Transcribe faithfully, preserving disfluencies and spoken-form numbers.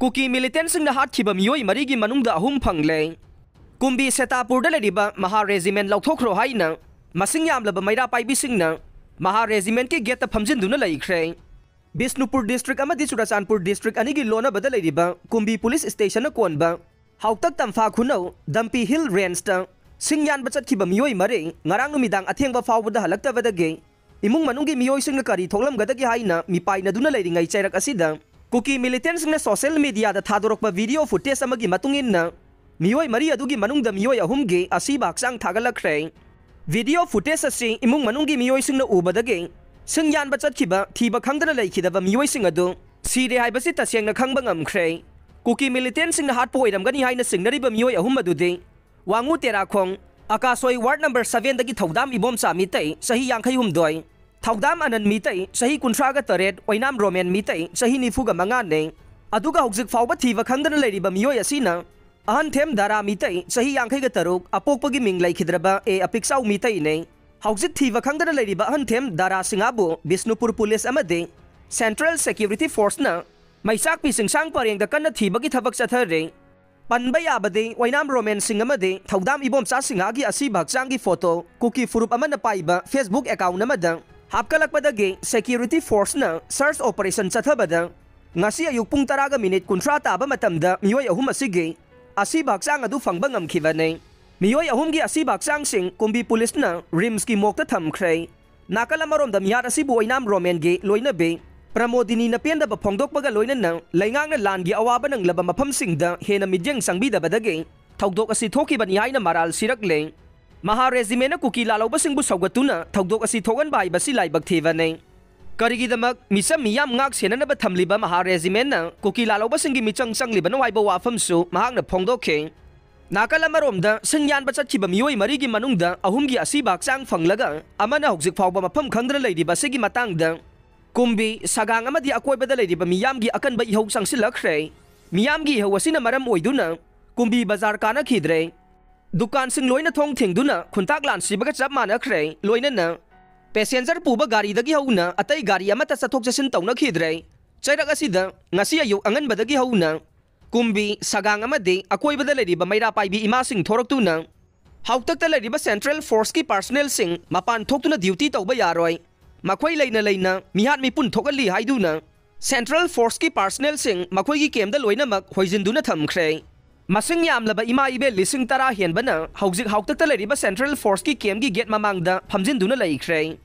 cookie militants हाथखिब मियोई मरीगी मनुंगदा अहुम फंगले कुंबी सेतापुरदा लेरिबा महा रेजिमेंट लौथोखरो हाइना मसिंग यामलबा मैरा पाइबिसिंगना महा रेजिमेंट की गेट फमजिंदुना लैख्रे बिष्णुपुर डिस्ट्रिक्ट अमदी चुराचानपुर डिस्ट्रिक्ट अनिगी लोनबदा लेरिबा कुंबी पुलिस स्टेशन कोनबा हाउतक तंफा खुनौ दंपी हिल रेंजता सिंगयान बचतखिब मियोई मरे ngarang numidang athengba फावबदा हलक्तबदगे इमुंग मनुंगी मियोई सिंग करी थोलमगदगी हाइना मिपाइनदुना लेरिंgai चैरक असिदा कुकी मिलिटेंट्स ने सोशल मीडिया दा थादोरकबा वीडियो फुटेज अमगी मतुंगिनना मियोई मरी अदुगी मनुंगदा मियोई अहुमगे असीबा हक्चांग थागलखरे वीडियो फुटेज असि इमुंग मनुंगी मियोई सिंगना उबदगे सिंगयान बचतखिबा थीबा खंगदना लैखिदबा मियोई सिंग अदु सीरे हाइबसि तसेंगना खंगबा ngamkhre कुकी मिलिटेंट्स सिंगना हाटपो ओइरमगनी हाइना सिंगनरिबा मियोई अहुम अदुदे वांगु तेराखोंग आकाशोई वार्ड नंबर सेवन दगी थौदाम इबोमचा मितै सही यांखै हुमदोय थौदाम अनन मितै सही कुंथ्रागा तरेट ओइनाम रोमेन मितै सही निफुगा मंगाने अदुगा हौजिक फावबा थीबा खंगदना लैरिबा मियोय असिना अहन थेम दारा मितै सही यांखैगा तरुक अपोकपगी मिंग लैखिद्रबा ए अपिक्साउ मितै ने हौजिक थीबा खंगदना लैरिबा अहन थेम दारा सिंगाबु बिष्णुपुर पुलिस अमदे सेंट्रल सिक्योरिटी फोर्स ना मैसाक पिसिंगसांग परेंगदा कन्ना थीबगी थबक चथरे पनबा याबदे ओइनाम रोमेन सिंग अमदे थौदाम इबोमचा सिंगागी असिबा हक्चांगी फोटो कुकी फुरुप अमना पाइबा फेसबुक अकाउंट अमदा हापकलकपदगे सिक्योरिटी फोर्स ना सर्च ऑपरेशन चथबदा ngasi ayuk pung taraga minute kunthra taba matamda miyoi ahum asige asi baksang adu fangba ngamkhibane miyoi ahum gi asi baksang sing kumbi police na rims ki mokta thamkhre nakala marom da miyat asi boinam romen ge loina be pramodini na penda ba phongdok baga loina na laingang na lan gi awaba nang laba mafam sing da hena midyang sangbi da badage thogdok asi thoki ban yaina maral sirak le maha regiment kuki laloba singbu saugatuna thogdok asi thogan bai basi laibak thevane करीगिदमक मिसम मियाम ngak सेननब थमलिबा Mahar regiment ना cookie लालोबा सिंगी मिचंग संगलिबा नवाइबा वाफमसु महांगना फोंगदोखे नाकल अमरोमदा सिंगयान बचतखिबा मियोई मरीगी मनुंगदा अहुमगी असीबा हक्चांग फंगलगा अमना हौजिक फावबा मफम खंगदना लैरिबा सिगी मतांगदा कुंबी सगांग अमदी अकोइबदा लैरिबा मियामगी अकनबा इहौ संगसिलखरे मियामगी इहौ असिना मरम ओइदुना कुंबी बाजार काना खिद्रे दुकान सिंग लोइना थोंग थिंगदुना खुंताक लान सिबगा चप मानखरे लोइना पैसेंजर पुबा गाड़ी दगी हौना अतई गाड़ी अमता चथोक चसिन तौनखिद्रे चैरक असिदा ngasi ayu anganbadagi hauna kumbi sagang amade akoibada leriba maira paibi ima sing thoraktuna hautakta leriba central force ki personnel sing mapan thoktuna duty tauba yaroi makhoi leina leina mihat mipun thogali haiduna central force ki personnel sing makhoi gi kemda loina mak hoijinduna thamkhre masing yamlaba ima ibe lising tara henbana haujik hautakta leriba central force ki kem gi gate mamangda phamjinduna laikhre